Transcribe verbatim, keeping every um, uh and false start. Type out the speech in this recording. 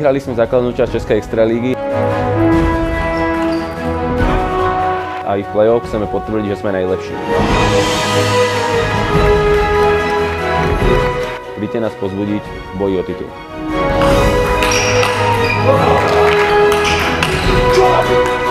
Vyhrali sme základnú časť Českej extralígy. A v play-off chceme potvrdiť, že sme najlepší. Príďte nás pozbudiť v boji o titul.